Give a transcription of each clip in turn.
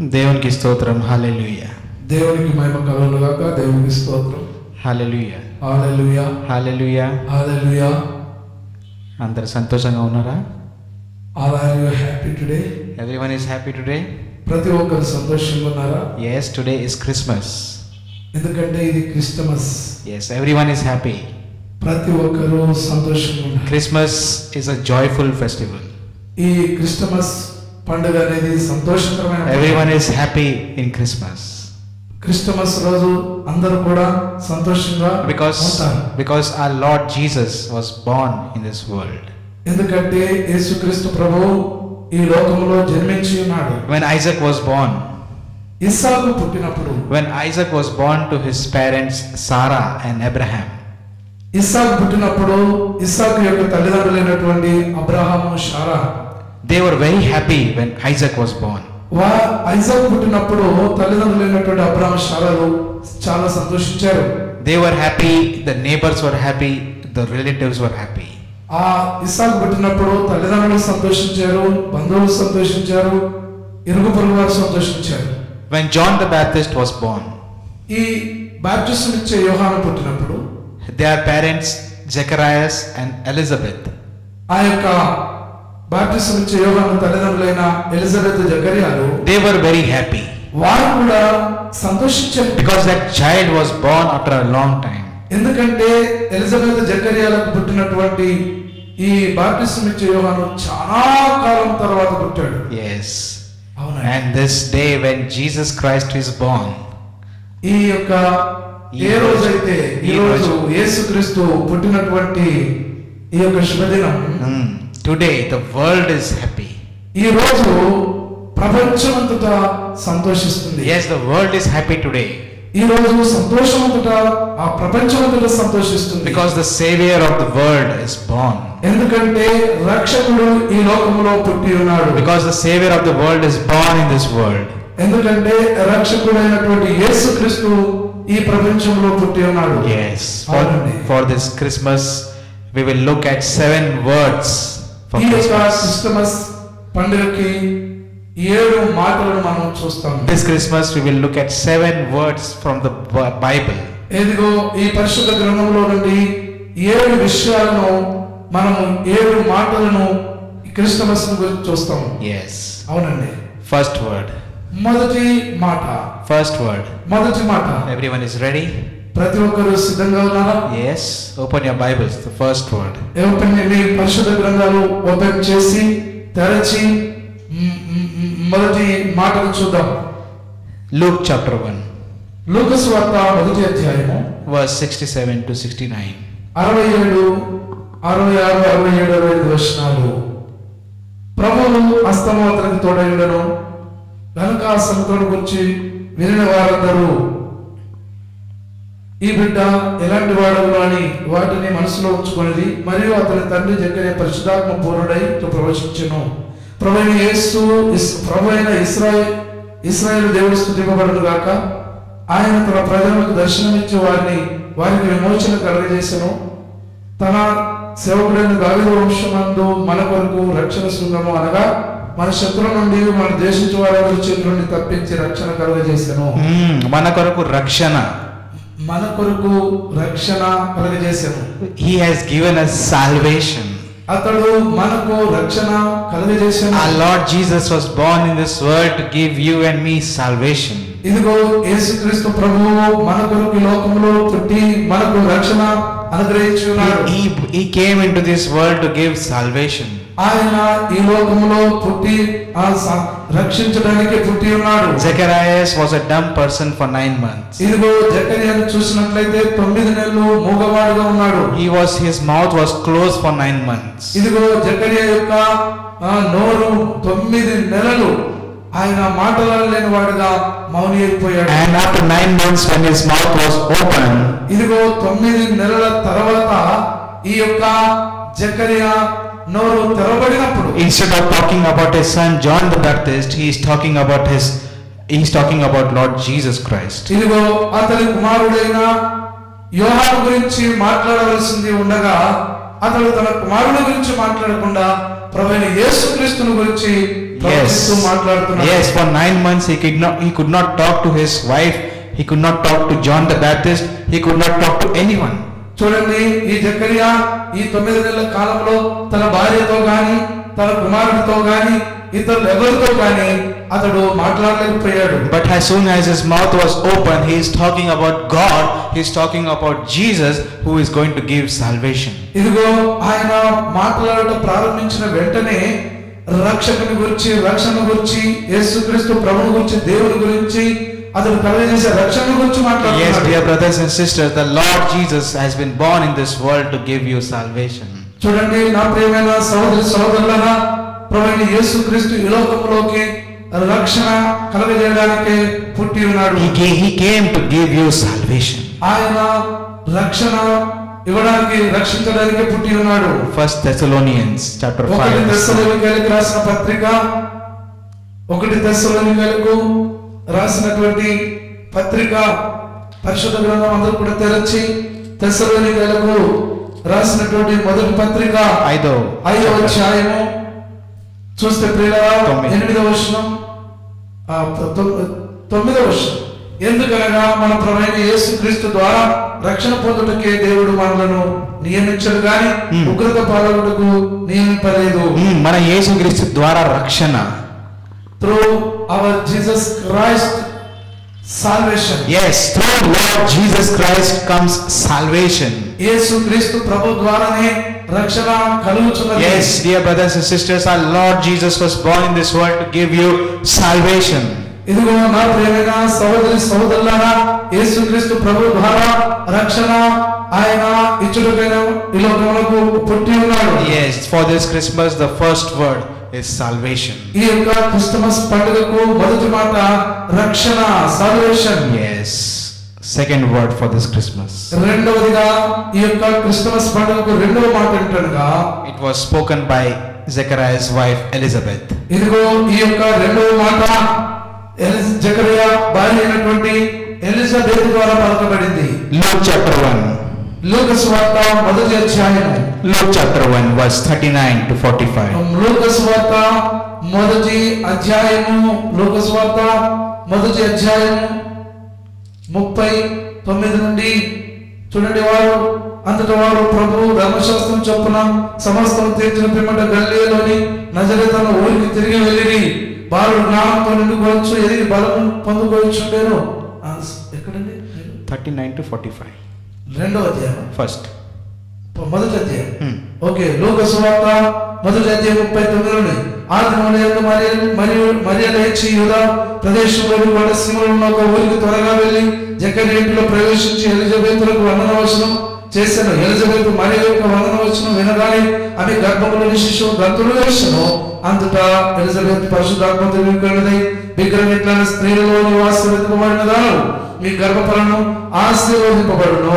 దేవునికి స్తోత్రం. హల్లెలూయా. దేవునికి మహిమ కలుగును గాక. దేవునికి స్తోత్రం. హల్లెలూయా. హల్లెలూయా. హల్లెలూయా. హల్లెలూయా. అందరూ సంతోషంగా ఉన్నారా? Are you happy today? Everyone is happy today? ప్రతి ఒక్కరు సంతోషంగా ఉన్నారా? Yes, today is Christmas. ఎందుకంటే ఇది Christmas. Yes, everyone is happy. ప్రతి ఒక్కరు సంతోషంగా ఉన్నారు. Christmas is a joyful festival. ఈ క్రిస్టమస్ పండుగ అనేది సంతోషకరమైన. Everyone is happy in Christmas. క్రిస్టమస్ రోజు అందరూ కూడా సంతోషంగా ఉంటారు. Because our Lord Jesus was born in this world. ఎందుకంటే యేసుక్రీస్తు ప్రభువు ఈ లోకములో జన్మించి ఉన్నాడు. When Isaac was born, ఇస్సాకు పుట్టినప్పుడు, when Isaac was born to his parents Sarah and Abraham, ఇస్సాకు పుట్టినప్పుడు ఇస్సాకు యొక్క తల్లిదండ్రులైనటువంటి అబ్రహాము షారా, they were very happy when Isaac was born. Isaac పుట్టినప్పుడు తల్లిదండ్రులైనటువంటి అబ్రహాము షారాలు చాలా సంతోషించారు. They were happy, the neighbors were happy, the relatives were happy. ఆ ఇస్సాకు పుట్టినప్పుడు తల్లిదండ్రులు సంతోషించారు, బంధువులు సంతోషించారు, ఇరుగు పొరుగు వారు సంతోషించారు. When John the Baptist was born, ఈ బాప్టిజం ఇచ్చే యోహాను పుట్టినప్పుడు their parents Zacharias and Elizabeth, ఆ యొక్క బాప్టిజం ఇచ్చే యోహాను తల్లిదండ్రులైన ఎలిజబెత్ జకరియాలు, they were very happy వారు కూడా సంతోషించారు. because that child was born after a long time. ఎందుకంటే ఎలిజబెత్ జకరియాలకు పుట్టినటువంటి ఈ బాప్టిజం ఇచ్చే యోహాను చాలా కాలం తర్వాత పుట్టాడు. Yes. అవునా? And this day when Jesus Christ is born, ఈ యొక్క ఏ రోజైతే ఈ రోజు యేసుక్రీస్తు పుట్టినటువంటి ఈ యొక్క శుభదినం, today the world is happy. ఈ రోజు ప్రపంచమంతటా సంతోషిస్తుంది. Yes, the world is happy today. ఈ రోజు సంతోషమంతటా ఆ ప్రపంచమంతటా సంతోషిస్తుంది. Because the savior of the world is born. ఎందుకంటే రక్షకుడు ఈ లోకములో పుట్టి ఉన్నాడు. Because the savior of the world is born in this world. ఎందుకంటే రక్షకుడైనటువంటి యేసుక్రీస్తు ఈ ప్రపంచంలో పుట్టి ఉన్నాడు. Yes. For this Christmas we will look at 7 words for ఈ యొక్క Christmas. క్రిస్టమస్ పండుగకి 7 మాటలను మనం చూస్తాం. This Christmas we will look at 7 words from the Bible. ఏదిగో ఈ పరిశుద్ధ గ్రంథంలో నుండి 7 విషయాలను మనము 7 మాటలను ఈ క్రిస్టమస్ గురించి చూస్తాం. Yes. అవునండి. First word. మొదటి మాట. First word. మొదటి మాట. Everyone is ready? ప్రతి ఒక్కరు సిద్ధంగా ఉన్నారా? Yes. Open your Bibles. The first word. Open మీ పరిశుద్ధ గ్రంథాలు ఓపెన్ చేసి తెరచి మొదటి మాటను చూద్దాం. Luke chapter 1. లూకా సువార్త మొదటి అధ్యాయము verse 67 to 69. 67, 66, 67, 65 వచనాలు. ప్రభువు హస్తము అతనికి తోడైండెను గనుక ఆ సంగతులను గురించి వినిన వారందరూ ఈ బిడ్డ ఎలాంటి వాడవును అని వాటిని మనసులో ఉంచుకొనిది. మరియు అతని తండ్రి జకరియా పరిశుద్ధాత్మ పూర్ణుడై ప్రవచించెను. ప్రభువైన ఇశ్రాయేలు దేవుడు స్తుతింపబడును గాక. ఆయన తన ప్రజలకు దర్శనమిచ్చి వారికి విమోచన కలుగజేసెను. తన సేవకుడైన దావీదు వంశమందు మన కొరకు రక్షణ శృంగము అనగా మన శత్రువుల నుండి మన దేశించు వారి చేతుల నుండి తప్పించి రక్షణ కలుగజేసెను. మన కొరకు రక్షణ, మన కొరకు రక్షణ కలుగజేసెను. He has given us salvation. అతడు మనకు రక్షణ కలుగజేసెను. Our Lord Jesus was born in this world to give you and me salvation. ఇదిగో యేసుక్రీస్తు ప్రభువు మన కొరకు ఈ లోకములో పుట్టి మనకు రక్షణ అనుగ్రహించి ఉన్నాడు. He came into this world to give salvation. ఆయన ఈ లోకములో పుట్టి రక్షించడానికి పుట్టి ఉన్నాడు. Zacharias was a dumb person for 9 months. ఇదిగో జకరియాను చూసినట్లయితే 9 నెలలు మూగవాడుగా ఉన్నాడు. His mouth was closed for 9 months. ఇదిగో జకరియా యొక్క నోరు 9 నెలలు ఆయన మాట్లాడలేని వాడుగా మౌని అయిపోయాడు. And after 9 months when his mouth was open, ఇదిగో 9 నెలల తర్వాత ఈ యొక్క జకరియా నోరు తెరవబడినప్పుడు, instead of talking about his son John the Baptist, he is talking about Lord Jesus Christ. ఇదిగో అతని కుమారుడైన యోహాను గురించి మాట్లాడవలసింది ఉండగా అతడు తన కుమారుని గురించి మాట్లాడకుండా ప్రభువైన యేసుక్రీస్తుని గురించి ప్రవచిస్తూ మాట్లాడుతున్నాడు. Yes, for 9 months he could not talk to his wife, he could not talk to John the Baptist, he could not talk to anyone. చూడండి, ఈ జకరియా ఈ 9 నెలల కాలంలో తన భార్యతో గాని తన కుమారుడితో గాని ఇతరులు ఎవరితో గాని అతడు మాట్లాడలేకపోయాడు. But as soon as his mouth was open, he is talking about God, he is talking about Jesus who is going to give salvation. ఇదిగో ఆయన మాట్లాడటం ప్రారంభించిన వెంటనే రక్షకుని గురించి, రక్షణ గురించి, యేసుక్రీస్తు ప్రభువు గురించి, దేవుని గురించి, అతడు కలుగజేసే రక్షణ గురించి మాట్లాడుతున్నాడు. Yes, dear brothers and sisters, the Lord Jesus has been born in this world to give you salvation. చూడండి నా ప్రియమైన సహోదరి సహోదరులారా, ప్రభువైన యేసుక్రీస్తు ఈ లోకంలోకి రక్షణ కలుగజేయడానికి పుట్టి ఉన్నాడు. He came to give you salvation. ఆయన రక్షణ ఇవ్వడానికి, రక్షించడానికి పుట్టి ఉన్నాడు. 1 Thessalonians chapter 5. 1 తెస్సలోనికైలకు రాసిన పత్రిక, 1 తెస్సలోనికైలకు రాసినటువంటి పత్రిక, పరిశుద్ధ గ్రంథం అందరూ కూడా తెరచి తెస్సలోనికైలకు రాసినటువంటి మొదటి పత్రిక 5వ అధ్యాయము చూస్తే ప్రియులారా 8వ వచనం 9వ వచనం, ఎందుకనగా మన ప్రభువైన యేసుక్రీస్తు ద్వారా రక్షణ పొందుటకే దేవుడు మనలను నియమించడు గాని ఉగ్రత పాలకులకు నియమింపలేదు. మన యేసుక్రీస్తు ద్వారా రక్షణ, through our Jesus Christ salvation. Yes, through Lord Jesus Christ comes salvation. యేసుక్రీస్తు ప్రభు ద్వారానే రక్షణ కలుగుచున్నది. Yes, dear brothers and sisters, our Lord Jesus was born in this world to give you salvation. ఇదిగో నా ప్రియమైన సహోదరి సహోదరులారా, యేసుక్రీస్తు ప్రభు ద్వారా రక్షణ ఆయన ఇచ్చుటకైన ఈ లోకమునకు పుట్టి ఉన్నాడు. Yes, for this Christmas the first word is salvation. ఈ యొక్క క్రిస్మస్ పండుగకు మొదటి మాట రక్షణ, salvation. Yes, second word for this Christmas. రెండవదిగా ఈ యొక్క క్రిస్మస్ పండుగకు రెండవ మాట ఏంటనగా, it was spoken by Zechariah's wife Elizabeth. ఇదిగో ఈ యొక్క రెండవ మాట జకరియా భార్య అయినటువంటి ఎలిజబెత్ ద్వారా పలకబడింది. Luke chapter 1. లూకా సువార్త మొదటి అధ్యాయము, Luke chapter 1 verse 39 to 45. లూకా సువార్త మొదటి అధ్యాయము, లూకా సువార్త మొదటి అధ్యాయము 39 నుండి చూడండి. అంతటా వారు ప్రభు ధర్మశాస్త్రం చొప్పున సమస్తం తీర్చిన పిమ్మట గలిలయలోని నజరేతు అను ఊరికి తిరిగి వెళ్ళిరి. వారు జ్ఞానంతో నిండుకోవచ్చు, ఎదిగి బలము పొందుకోవచ్చుండేను. ఎక్కడండి? 39 to 45. రెండవ అధ్యాయం, First. మొదటి అధ్యాయం. ఓకే, లూకా సువార్త మొదటి అధ్యాయం 39 నుండి. ఆ దినములందు మరియ లేచి యూదా ప్రదేశంలోని కోటసీమలో ఉన్న ఒక ఊరికి త్వరగా వెళ్ళి జకరియా ఇంటిలో ప్రవేశించి ఎలిజబెతులకు వందనవచనం చేశాను. ఎలిజబెత్ మరియ యొక్క వందనవచనం వినగానే ఆమె గర్భంలోని శిశువు గంతులు వేసెను. అంతటా ఎలిజబెత్ పరిశుద్ధాత్మతో నిండినదై విగ్రహించిన స్త్రీలలో ఆశీర్వదింపబడినదాను, మీ గర్భఫలము ఆశీర్వదింపబడును.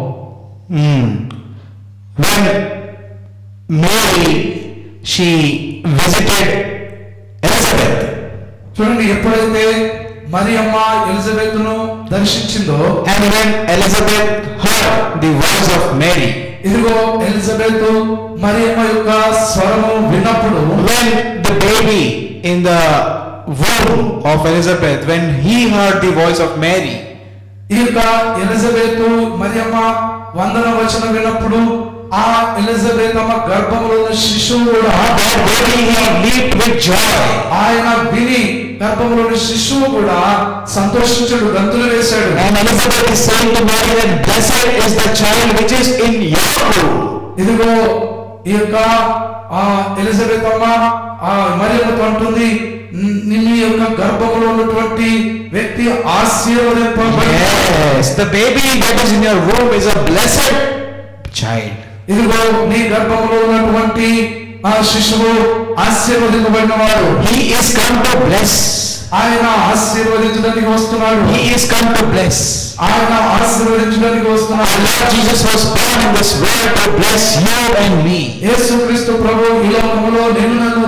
When Mary she visited Elizabeth, చూడండి, ఎప్పుడైతే మరియమ్మ ఎలిజబెత్ను దర్శించిందో, and when Elizabeth heard the voice of Mary, ఇదిగో ఎలిజబెత్ మరియమ్మ యొక్క స్వరము విన్నప్పుడు, when the baby in the womb of Elizabeth, when he heard the voice of Mary, ఈ యొక్క ఎలిజబెత్ మరియమ్మ వందన వచనం విన్నప్పుడు ఆ ఎలిజబెత్ అమ్మ గర్భంలో ఉన్న శిశువు కూడా leaped with joy. ఆయన విని గర్భంలో ఉన్న శిశువు కూడా సంతోషించాడు, గంతులు వేశాడు. And Elizabeth is saying to Mary that blessed is the child which is in your womb. ఇదిగో ఈ యొక్క ఎలిజబెత్ అమ్మ మరియమ్మతో అంటుంది, నీ యొక్క గర్భంలో ఉన్నటువంటి వ్యక్తి ఆశీర్వదింపబడి. Yes, the baby that is in your womb is a blessed child. ఇదిగో నీ గర్భంలో ఉన్నటువంటి ఆ శిశువు ఆశీర్వదింపబడినవాడు. He is come to bless. ఆయన ఆశీర్వదించడానికి వస్తున్నాడు. He is come to bless. ఆయన ఆశీర్వదించడానికి వస్తున్నాడు. Lord Jesus was born in this world to bless you and me. యేసుక్రీస్తు ప్రభు ఈ లోకములో నిన్ను నన్ను దీవించడానికి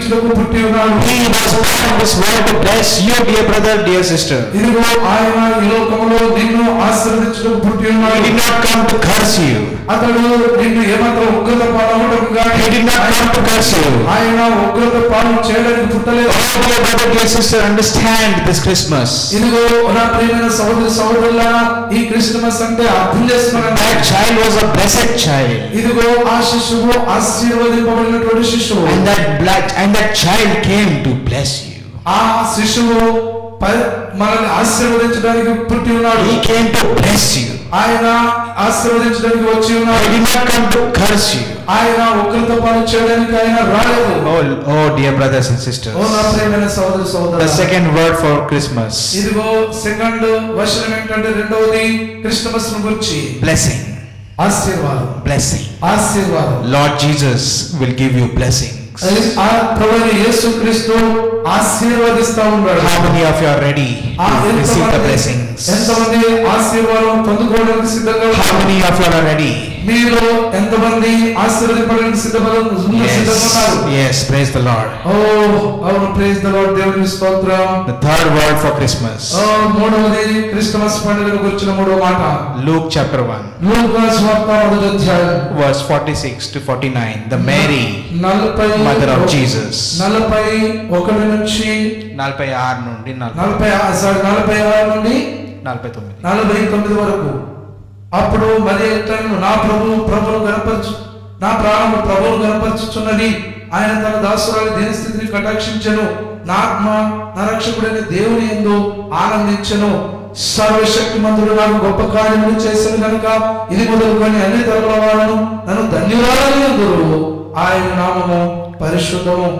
ఆశీర్వదించుటకు పుట్టి ఉన్నాడు. He was born in this world to bless you, dear brother, dear sister. ఇదిగో ఆయన ఈ లోకములో నిన్ను ఆశీర్వదించుటకు పుట్టి He ఉన్నాడు. did not come to curse you. అతడు నిన్ను ఏమాత్రం ఉగ్రత పాలవటకు గాని He did not come to curse you. ఆయన ఉగ్రత పాలు చేయడానికి పుట్టలేదు. Oh, dear brother, dear sister, understand this Christmas. ఇదిగో నా ప్రియమైన సహోదరి సహోదరులారా, ఈ క్రిస్మస్ అంటే అర్థం చేసుకున్నాను. That child was a blessed child. ఇదిగో ఆ శిశువు ఆశీర్వదింపబడినటువంటి శిశువు. And that child came to bless you. ఆ శిశువు మనల్ని ఆశీర్వదించడానికి పుట్టి ఉన్నాడు. He came to bless you. ఆయన ఆశీర్వదించడానికి వచ్చి ఉన్నాడు. He did not come to curse you. ఆయన ఉగ్రత పాలు చేయడానికి ఆయన రాలేదు. Oh, dear brothers and sisters. ఓ నా ప్రియమైన సహోదరి సహోదరులారా, The second word for Christmas. ఇదిగో సెకండ్ వచనం ఏంటంటే రెండవది క్రిస్మస్ ను గురించి Blessing. ఆశీర్వాదం. Blessing. ఆశీర్వాదం. Lord Jesus will give you blessings. ఆ ప్రభువైన యేసుక్రీస్తు ఆశీర్వదిస్తా ఉన్నాడు. How many of you are ready to receive the blessings? ఎంతమంది ఆశీర్వాదం పొందుకోవడానికి సిద్ధంగా ఉన్నారు? How many of you are ready? మీలో ఎంతమంది ఆశీర్వదింపడానికి సిద్ధంగా ఉన్నారు? Yes, praise the Lord. ఓ అవును, ప్రైజ్ ది లార్డ్, దేవునికి స్తోత్రం. The third word for Christmas. మూడవది క్రిస్మస్ పండుగను గురించిన మూడవ మాట. Luke chapter 1. లూకా సువార్త మొదటి అధ్యాయం verse 46 to 49. The Mary, 40 mother of Jesus. 41 నుంచి 46 నుండి 46 నుండి 49 వరకు. అప్పుడు మరి నా ప్రభువును గణపరచు, నా ప్రాణము ప్రభువును గణపరచుచున్నది. ఆయన తన దాసురాలి దీనస్థితిని కటాక్షించెను. నా ఆత్మ నా రక్షకుడైన దేవుని యందు ఆనందించెను. సర్వశక్తిమంతుడు నాకు గొప్ప కార్యములు చేశాను కనుక ఇది మొదలుకొని అన్ని తరముల వారును నన్ను ధన్యురాలని అందురు. ఆయన నామము పరిశుద్ధము.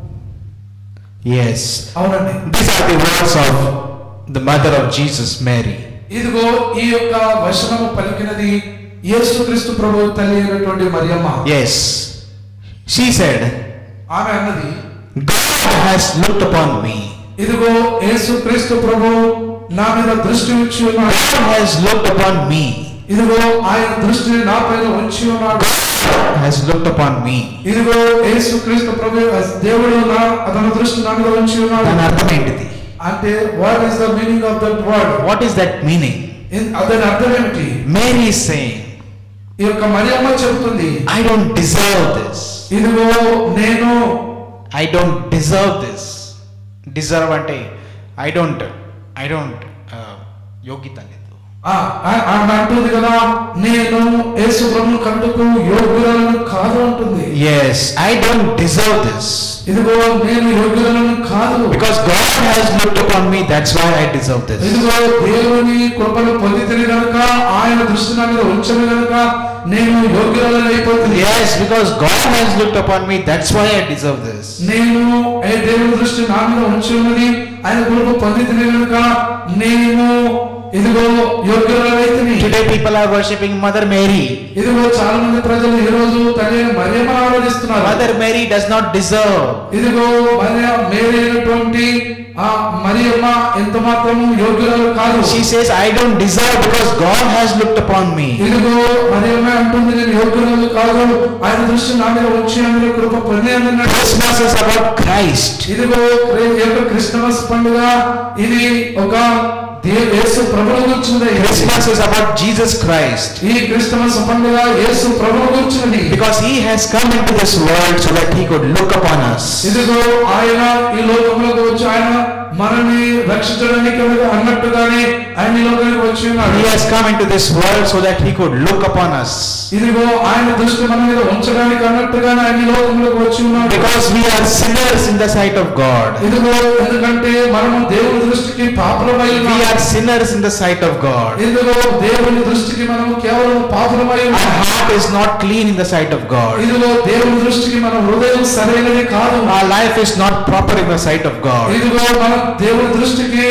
Yes. అవునండి. These are the words of the mother of Jesus, Mary. ఇదిగో ఈ యొక్క వచనము పలికినది యేసుక్రీస్తు ప్రభువు తల్లి అయినటువంటి మరియమ్మ. Yes. She said, ఆమె అన్నది, God has looked upon me. ఇదిగో యేసుక్రీస్తు ప్రభువు నా మీద దృష్టి ఉంచి ఉన్నాడు. God has looked upon me. ఇదిగో ఆయన దృష్టిని నా పైన ఉంచి ఉన్నాడు. God has looked upon me. ఇదిగో యేసుక్రీస్తు ప్రభువు దేవుడు తన దృష్టి నా మీద ఉంచి ఉన్నాడు. దాని అర్థం ఏంటిది? అంటే what is the meaning of that word? What is that meaning? దాని అర్థం ఏమిటి? Mary is saying, ఈ యొక్క మరియమ్మ చెబుతుంది, I don't deserve this. ఇదిగో నేను I don't deserve this. Deserve అంటే I don't యోగ్యత లేదు. ఆమె అంటుంది కదా, నేను యేసు ప్రభువు కంటకు యోగ్యురాలను కాదు అంటుంది. Yes, I don't deserve this. ఇదిగో నేను యోగ్యురాలను కాదు. Because God has looked upon me, that's why I deserve this. ఇదిగో దేవుని కృపను పొందితిని గనుక, ఆయన దృష్టి నా మీద ఉంచను గనుక నేను యోగ్యురాలను అయిపోతుంది. Yes, because God has looked upon me, that's why I deserve this. నేను దేవుని దృష్టి నా మీద ఉంచి ఉన్నది, ఆయన కృప పొందితిని గనుక నేను ఇదిగో యోగ్యురాలైతిని. Today people are worshipping Mother Mary. ఇదిగో చాలా మంది ప్రజలు ఈ రోజు తల్లి మరియమ్మను ఆరాధిస్తున్నారు. Mother Mary does not deserve. ఇదిగో మేరీ అయినటువంటి ఆ మరియమ్మ ఎంత మాత్రము యోగ్యురాలు కాదు. She says, I don't deserve because God has looked upon me. ఇదిగో మరియమ్మ అంటుంది, నేను యోగ్యురాలు కాదు, ఆయన దృష్టి నా మీద ఉంచి ఆయన కృప పొందాను. Christmas is about Christ. ఇదిగో ఈ యొక్క క్రిస్మస్ పండుగ ఇది ఒక యేసు ప్రభువును గురించినది. Christmas is about Jesus Christ. ఈ క్రిస్మస్ పండుగ యేసు ప్రభువును గురించినది. Because he has come into this world so that he could look upon us. ఇదిగో ఆయన ఈ లోకంలోకి వచ్చి ఆయన మనల్ని రక్షించడానికి అన్నట్టుగానే ఆయన ఈ లోకానికి వచ్చి ఉన్నాడు. He has come into this world so that he could look upon us. ఇదిగో ఆయన దృష్టి మన మీద ఉంచడానికి అన్నట్టుగానే ఆయన ఈ లోకంలోకి వచ్చి ఉన్నాడు. Because we are sinners in the sight of God. ఇదిగో ఎందుకంటే మనము దేవుని దృష్టికి పాపులమై ఉన్నాము. We are sinners in the sight of God. ఇదిగో దేవుని దృష్టికి మనము కేవలం పాపులమై ఉన్నాము. Our heart is not clean in the sight of God. ఇదిగో దేవుని దృష్టికి మన హృదయం సరైనది కాదు. Our life is not proper in the sight of God. ఇదిగో మన దేవుని దృష్టికి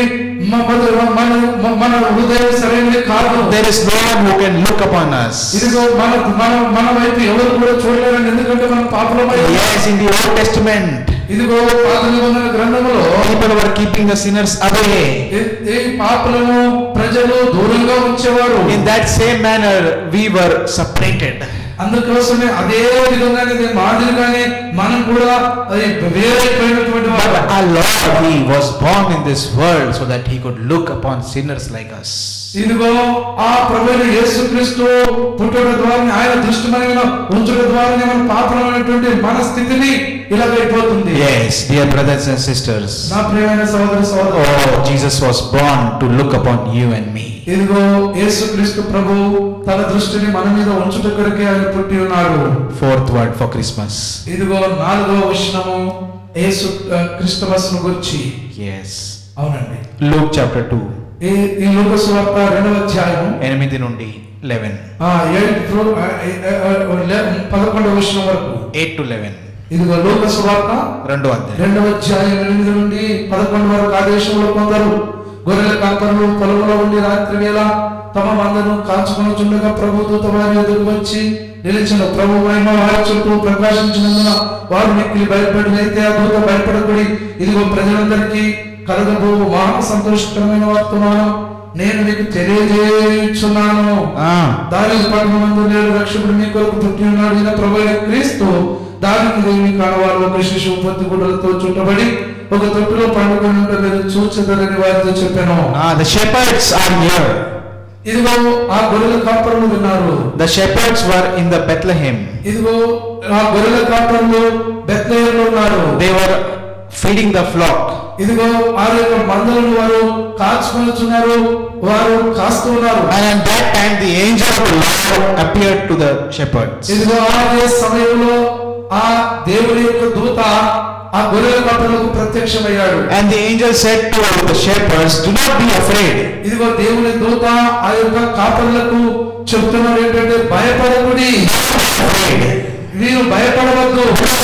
మన హృదయం సరైనది కాదు. There is no one who can look upon us. ఇదిగో మన వైపు ఎవరు కూడా చూడలేరు, ఎందుకంటే మనం పాపులమై ఉన్నాము. Yes, in the Old Testament, ఇదిగో పాత నిబంధన గ్రంథములో people were keeping the sinners away. ఈ పాపులను ప్రజలు దూరంగా ఉంచేవారు. In that same manner, we were separated. అందుకోసమే అదే విధంగానే మాదిరిగానే మనం కూడా వేరైపోయినటువంటి వారు. But our Lord, He was born in this world so that He could look upon sinners like us. ఇదిగో ఆ ప్రభువైన యేసుక్రీస్తు పుట్టుట ద్వారా ఆయన దృష్టిమైన ఉంచుట ద్వారా మన పాపమైనటువంటి మన స్థితిని ఇలాగైపోతుంది. Yes, dear brothers and sisters. నా ప్రియమైన సహోదర సహోదరులు, Oh, Jesus was born to look upon you and me. ఇదిగో యేసుక్రీస్తు ప్రభు తన దృష్టిని మన మీద ఉంచుట కొరకే ఆయన పుట్టి ఉన్నాడు. Fourth word for Christmas. ఇదిగో 4వ వచనము యేసు క్రిస్టమస్ను గురించి. Yes. అవునండి. Luke chapter 2. ఈ లూకా సువార్త 2వ అధ్యాయం 8 నుండి 11. 11వ వచనం వరకు. 8 to 11. ఇదిగో లూకా సువార్త 2వ అధ్యాయం 2వ అధ్యాయం 8 నుండి 11 వరకు. ఆ దేశంలో కొందరు గొర్రెల కాపరులు పొలంలో ఉండి రాత్రి వేళ తమ మందను కాచుకొనుచుండగా ప్రభు దూత వారి ఎదురు వచ్చి నిలిచిన. ప్రభు మహిమ వారి చుట్టూ ప్రకాశించినందున వారు మిక్కిలి భయపడినైతే ఆ దూత భయపడకుడి, ఇదిగో ప్రజలందరికీ కలగబో మహా సంతోషకరమైన వర్తమానం నేను మీకు తెలియజేయుచున్నాను. దావీదు పట్టణమందు నేడు రక్షకుడు మీ కొరకు పుట్టి ఉన్నాడు. ఈయన ప్రభువైన క్రీస్తు. దావీదు దేవి కానవారు ఒక శిశువు పొత్తి గుడ్డలతో చుట్టబడి ఒక తొట్టులో పండుకొని ఉంటే మీరు చూచెదరని వారితో చెప్పాను. The shepherds are here. ఇదిగో ఆ గొర్రెల కాపరులు విన్నారు. The shepherds were in the Bethlehem. ఇదిగో ఆ గొర్రెల కాపరులు బెత్లెహేములో ఉన్నారు. They were feeding the flock. ఇదిగో ఆ యొక్క మందలను వారు కాచుకొనుచున్నారు, వారు కాస్తూ ఉన్నారు. And at that time the angel of the Lord appeared to the shepherds. ఇదిగో ఆ సమయంలో ఆ దేవుని యొక్క దూత ఆ గొర్రెల కాపరులకు ప్రత్యక్షమయ్యాడు. And the angel said to the shepherds, do not be afraid. ఇదిగో దేవుని దూత ఆ యొక్క కాపరులకు చెప్తున్నాడు ఏంటంటే భయపడకుడి, మీరు భయపడవద్దు.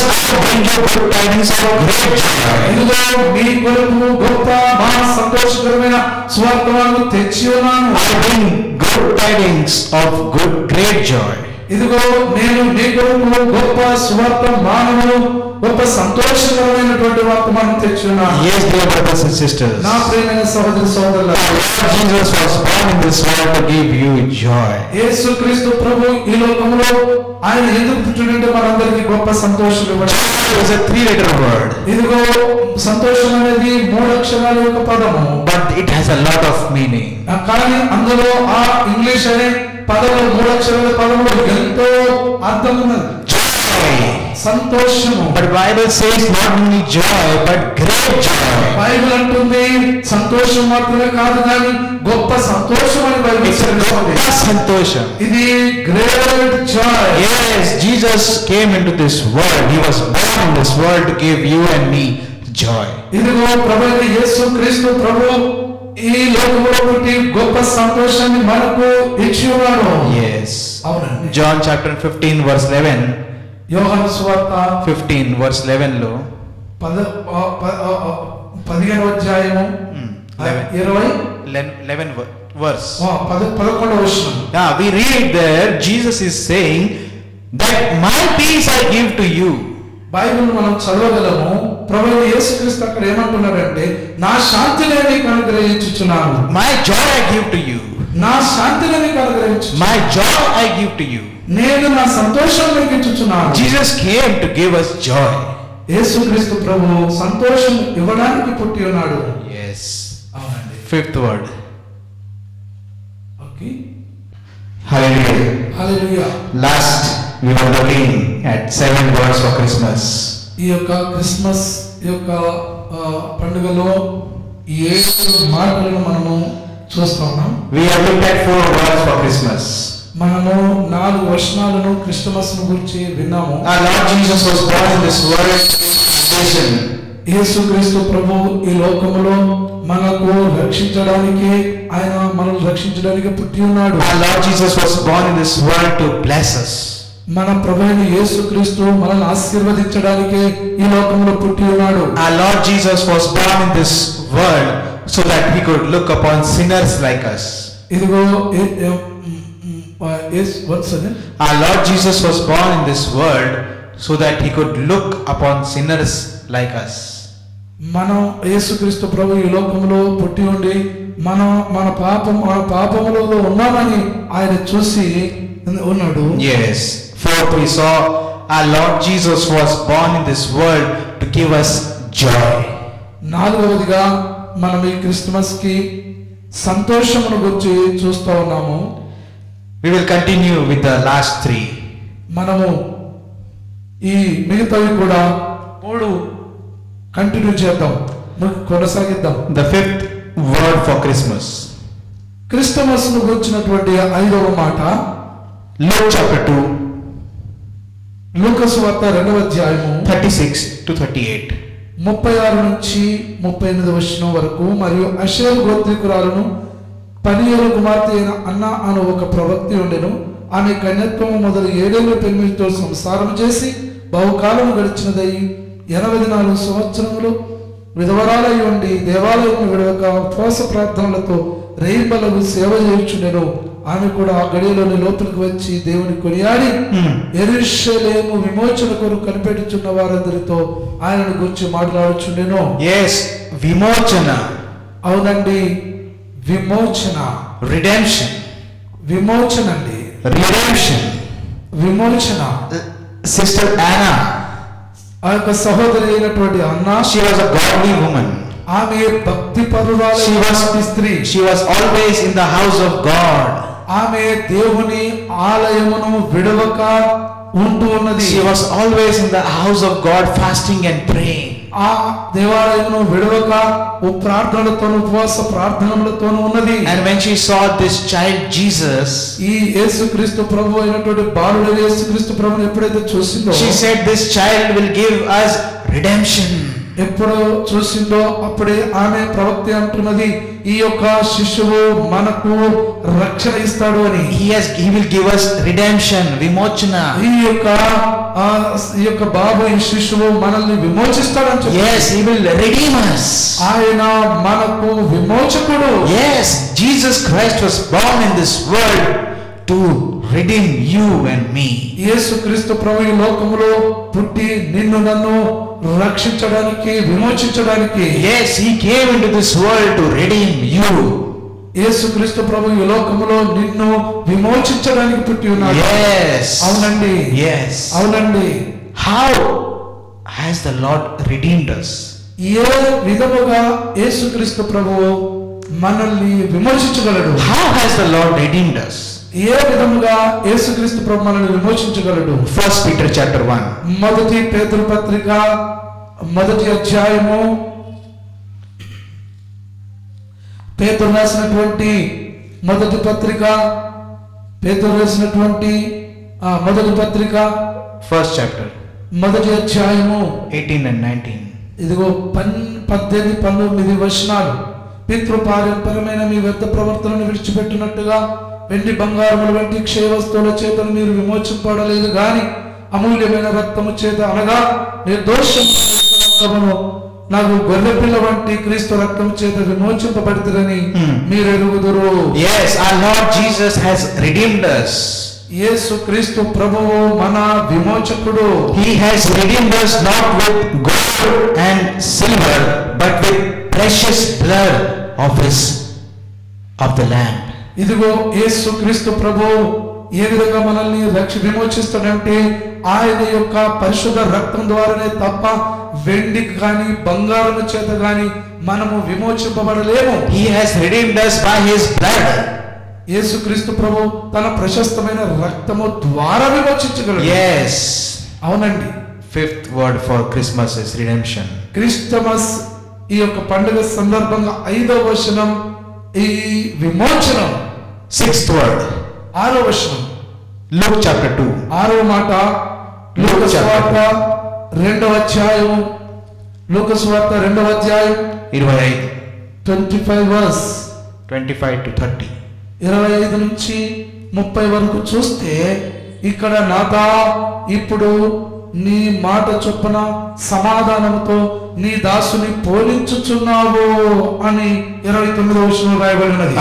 ఇదిగో మీ కొరకు గొప్ప మహా సంతోషకరమైన సువార్తను తెచ్చి ఉన్నాను. Good tidings of great joy. ఇదిగో నేను మీ కొరకు గొప్ప సువార్త మానవులు గొప్ప సంతోషకరమైనటువంటి వర్తమానం తెచ్చున్నాను. Yes, dear brothers and sisters. నా ప్రియమైన సహోదర సహోదరులారా, Jesus was born in this world to give you joy. యేసుక్రీస్తు ప్రభు ఈ లోకంలో ఆయన ఎందుకు పుట్టిందంటే మనందరికీ గొప్ప సంతోషం ఇవ్వడం. It is a 3-letter word. ఇదిగో సంతోషం అనేది 3 అక్షరాల యొక్క పదము. But it has a lot of meaning. కానీ అందులో ఆ ఇంగ్లీష్ అనే పదము 3 అక్షరాల పదము ఎంతో అర్థం ఉన్నది. సంతోషము. But Bible says not only joy but great joy. Bible అంటుంది సంతోషం మాత్రమే కాదు కానీ గొప్ప సంతోషం అని బైబిల్ చెప్తుంది. సంతోషం. ఇది great joy. Yes, Jesus came into this world. He was born in this world to give you and me joy. ఇదిగో ప్రభువైన యేసుక్రీస్తు ప్రభు ఈ లోకంలో పుట్టి గొప్ప సంతోషాన్ని మనకు ఇచ్చి ఉన్నాడు. Yes. అవునండి. John chapter 15 verse 11. యోహాను సువార్త 15 verse 11 లో 15వ అధ్యాయము 11 verse. 11వ వచనం. Yeah, we read there Jesus is saying that my peace I give to you. Bible మనం చదవగలము. ప్రభువైన యేసుక్రీస్తు అక్కడ ఏమంటున్నాడంటే నా శాంతిని నీకు అనుగ్రహించుచున్నాను. My joy I give to you. నా శాంతిని నీకు అనుగ్రహించు. My joy I give to you. నేను నా సంతోషం నీకు ఇచ్చుచున్నాను. Jesus came to give us joy. యేసుక్రీస్తు ప్రభు సంతోషం ఇవ్వడానికి పుట్టి ఉన్నాడు. Yes. అవునండి. 5th word. Okay. Hallelujah. Hallelujah. Last we were looking at 7 words for Christmas. ఈ యొక్క క్రిస్మస్ యొక్క పండుగలో 7 మాటలను మనము చూస్తున్నాం. We have looked at 4 words for Christmas. మనము 4 వచనాలను క్రిస్మస్ గురించి విన్నాము. Our Lord Jesus was born in this world to give salvation. యేసుక్రీస్తు ప్రభు ఈ లోకములో మనకు రక్షించడానికి ఆయన మనల్ని రక్షించడానికి పుట్టి ఉన్నాడు. Our Lord Jesus was born in this world to bless us. మన ప్రభువైన యేసుక్రీస్తు మనల్ని ఆశీర్వదించడానికి ఈ లోకంలో పుట్టి ఉన్నాడు. Our Lord Jesus was born in this world so that he could look upon sinners like us. ఇదిగో Our Lord Jesus was born in this world so that he could look upon sinners like us. మనం యేసుక్రీస్తు ప్రభు ఈ లోకంలో పుట్టి ఉండి మన పాపములో ఉన్నామని ఆయన చూసి ఉన్నాడు. Yes. Fourth, we saw our Lord Jesus was born in this world to give us joy. నాలుగవదిగా మనం ఈ క్రిస్మస్ కి సంతోషమును గురించి చూస్తూ ఉన్నాము. We will continue with the last three. మనము ఈ మిగతావి కూడా 3 కంటిన్యూ చేద్దాం, కొనసాగిద్దాం. The fifth word for Christmas. Christmas ను గురించినటువంటి 5వ మాట Luke chapter 2, లూకా సువార్త 2వ అధ్యాయము 36 to 38. 36 నుంచి 38 వచనం వరకు. మరియు అషేరు గోత్రికురాలను పనియేలు కుమార్తె అయిన అన్న అను ఒక ప్రవక్తి ఉండెను. ఆమె కన్యత్వము మొదలు 7 ఏళ్ల పెనిమిటితో సంసారం చేసి బహుకాలం గడిచినదై 84 సంవత్సరములు విధవరాలై ఉండి దేవాలయం విడవక ఉపవాస ప్రార్థనలతో రేయింబలకు సేవ చేయుచుండెను. ఆమె కూడా ఆ గడియలోని లోపలికి వచ్చి దేవుని కొనియాడి యెరూషలేము విమోచన కొరకు కనిపెట్టుచున్న వారందరితో ఆయనను గురించి మాట్లాడుచుండెను. Yes, విమోచన. అవునండి, విమోచన, redemption. విమోచన అండి, redemption. విమోచన. Sister Anna, ఆ యొక్క సహోదరి అయినటువంటి అన్నా, she was a godly woman. ఆమె భక్తి పరురాలైన స్త్రీ. She was always in the house of God. ఆమె దేవుని ఆలయమును విడవక ఉంటూ ఉన్నది. She was always in the house of God fasting and praying. ఆ దేవాలయమును విడవక ప్రార్థనలతోను ఉపవాస ప్రార్థనలతోను ఉన్నది. And when she saw this child Jesus, ఈ యేసుక్రీస్తు ప్రభు అయినటువంటి బాలుడైన యేసుక్రీస్తు ప్రభుని ఎప్పుడైతే చూసిందో, she said this child will give us redemption. ఎప్పుడు చూసిందో అప్పుడే ఆమె ప్రవక్త అంటున్నది, ఈ యొక్క శిశువు మనకు రక్షణ ఇస్తాడు అని. He will give us redemption, విమోచన. ఈ యొక్క బాబు, ఈ శిశువు మనల్ని విమోచిస్తాడని చెప్పారు. Yes, he will redeem us. ఆయన మనకు విమోచకుడు. Yes, Jesus Christ was born in this world to redeem you and me. యేసుక్రీస్తు ప్రభు ఈ లోకములో పుట్టి నిన్ను నన్ను రక్షించడానికి, విమోచించడానికి. Yes, he came into this world to redeem you. యేసుక్రీస్తు ప్రభు ఈ లోకములో నిన్ను విమోచించడానికి పుట్టి ఉన్నాడు. Yes. అవునండి. Yes. అవునండి. How has the Lord redeemed us? ఏ విధముగా యేసుక్రీస్తు ప్రభువు మనల్ని విమోచించగలడు? How has the Lord redeemed us? ఏ విధముగా యేసుక్రీస్తు ప్రభు మనల్ని విమోచించగలడు? 1 Peter chapter 1. మొదటి పేతురు పత్రిక 1వ అధ్యాయము, పేతురు రాసినటువంటి మొదటి పత్రిక, పేతురు రాసినటువంటి మొదటి పత్రిక 1st chapter, 1వ అధ్యాయము 18 and 19. ఇదిగో 18, 19 వచనాలు. పితృపారంపరమైన మీ వ్యర్థ ప్రవర్తనను విడిచిపెట్టినట్టుగా వెండి బంగారముల వంటి క్షయ వస్తువుల చేత మీరు విమోచింపబడలేదు గాని అమూల్యమైన రక్తము చేత, అనగా నిర్దోషము నాకు గొర్రెపిల్ల వంటి క్రీస్తు రక్తం చేత విమోచింపబడితేరని మీరు ఎరుగుదురు. Yes, our Lord Jesus has redeemed us. యేసుక్రీస్తు ప్రభువు మన విమోచకుడు. He has redeemed us not with gold and silver, but with precious blood of the Lamb. ఇదిగో యేసుక్రీస్తు ప్రభువు ఏ విధంగా మనల్ని విమోచిస్తాడంటే ఆయన యొక్క పరిశుద్ధ రక్తం ద్వారానే తప్ప వెండి కానీ బంగారం చేత కానీ మనము విమోచింపబడలేము. He has redeemed us by his blood. యేసుక్రీస్తు ప్రభు తన ప్రశస్తమైన రక్తము ద్వారా విమోచించగలడు. Yes. అవునండి. Fifth word for Christmas is redemption. Christmas ఈ యొక్క పండుగ సందర్భంగా 5వ వచనం ఈ విమోచనం. Sixth word, 6వ వచనం, Luke chapter 2. 6వ మాట లూకా సువార్త 2వ అధ్యాయం, లూకా సువార్త 2వ అధ్యాయం 25 25 verse 25 to 30. 25 నుంచి 30 వరకు చూస్తే ఇక్కడ నాథా ఇప్పుడు నీ మాట చొప్పున సమాధానంతో నీ దాసుని పోలించుచున్నావు అని 29వ వచనంలో రాయబడినది.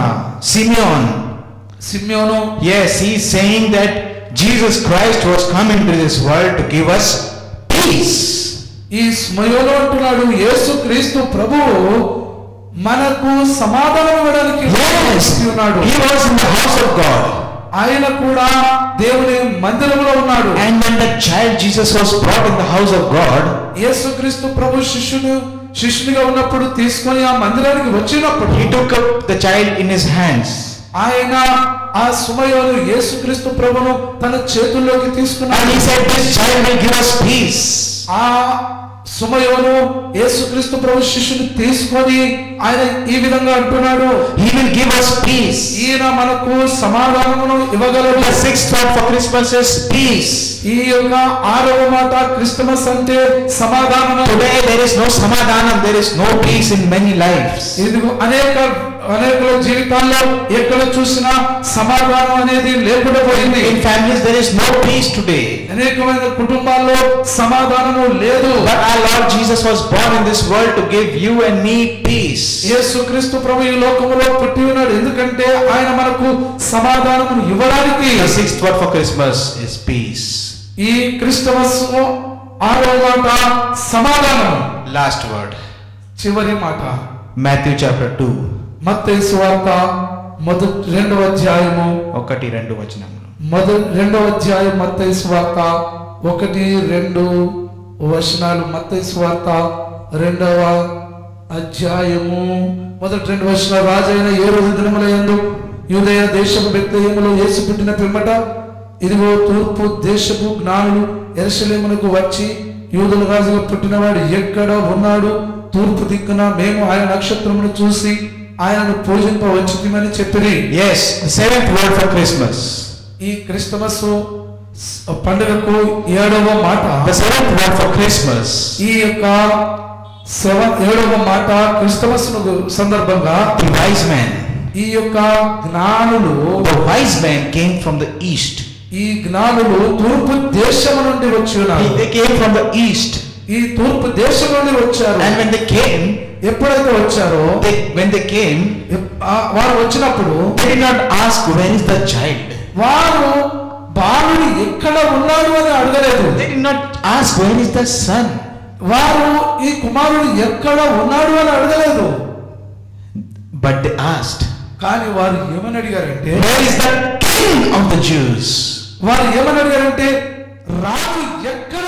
Simeon. Yes, he is saying that Jesus Christ was come into this world to give us peace. ఈ స్మయోలో అంటున్నాడు యేసుక్రీస్తు ప్రభువు మనకు సమాధానం ఇవ్వడానికి ఉన్నాడు. He was in the house of God. ఆయన కూడా దేవుని మందిరంలో ఉన్నాడు. And when the child Jesus was brought in the house of God, యేసుక్రీస్తు ప్రభు శిష్యునిగా ఉన్నప్పుడు తీసుకొని ఆ మందిరానికి వచ్చినప్పుడు he took up the child in his hands. ఆయన ఆ సమయంలో యేసుక్రీస్తు ప్రభును తన చేతుల్లోకి తీసుకున్నాడు. And he said, this child will give us peace. ఆ సమయంలో యేసుక్రీస్తు ప్రభు శిష్యుని తీసుకొని ఆయన ఈ విధంగా అంటున్నాడు, he will give us peace. ఈయన మనకు సమాధానమును ఇవ్వగలడు. The sixth word for Christmas is peace. ఈ యొక్క 6వ మాట క్రిస్మస్ అంటే సమాధానము. Today there is no samadhanam, there is no peace in many lives. ఇదిగో అనేకుల జీవితాల్లో ఎక్కడ చూసినా సమాధానం అనేది లేకుండా పోయింది. In families there is no peace today. అనేకమైన కుటుంబాల్లో సమాధానము లేదు. But our Lord Jesus was born in this world to give you and me peace. యేసుక్రీస్తు ప్రభు ఈ లోకములో పుట్టి ఉన్నాడు ఎందుకంటే ఆయన మనకు సమాధానమును ఇవ్వడానికి. The sixth word for Christmas is peace. ఈ క్రిస్మస్ 6వ మాట సమాధానం. Last word, చివరి మాట Matthew chapter 2. మత్తయి సువార్త 2వ అధ్యాయము 1-2 వచనములు. 2వ అధ్యాయం మత్తయి సువార్త 1-2 వచనాలు. మత్తయి సువార్త 2వ అధ్యాయము 1-2 వచనాలు. రాజైన హేరోదు దినముల యందు యూదయ దేశపు బెత్లెహేములో యేసు పుట్టిన పిమ్మట ఇదిగో తూర్పు దేశపు జ్ఞానులు యెరూషలేమునకు వచ్చి యూదుల రాజుగా పుట్టినవాడు ఎక్కడ ఉన్నాడు, తూర్పు దిక్కున మేము ఆయన నక్షత్రమును చూసి ఆయనను పూజింపవచ్చుమని చెప్పిరి. Yes, the seventh word for Christmas. ఈ క్రిస్మస్ పండుగకు 7వ మాట. The seventh word for Christmas. ఈ యొక్క 7వ మాట క్రిస్మస్ సందర్భంగా The wise men. ఈ యొక్క జ్ఞానులు, The wise men came from the east. ఈ జ్ఞానులు తూర్పు దేశం నుండి వచ్చి ఉన్నారు. They came from the east. ఈ తూర్పు దేశం నుండి వచ్చారు. And when they came, ఎప్పుడైతే వచ్చారో when they came, వారు వచ్చినప్పుడు they did not ask where is the child. వారు బాలుడు ఎక్కడ ఉన్నాడు అని అడగలేదు. They did not ask where is the son. వారు ఈ కుమారుడు ఎక్కడ ఉన్నాడు అని అడగలేదు. But they asked, కానీ వారు ఏమని అడిగారంటే where is the king of the Jews? వారు ఏమని అడిగారంటే రాజు ఎక్కడ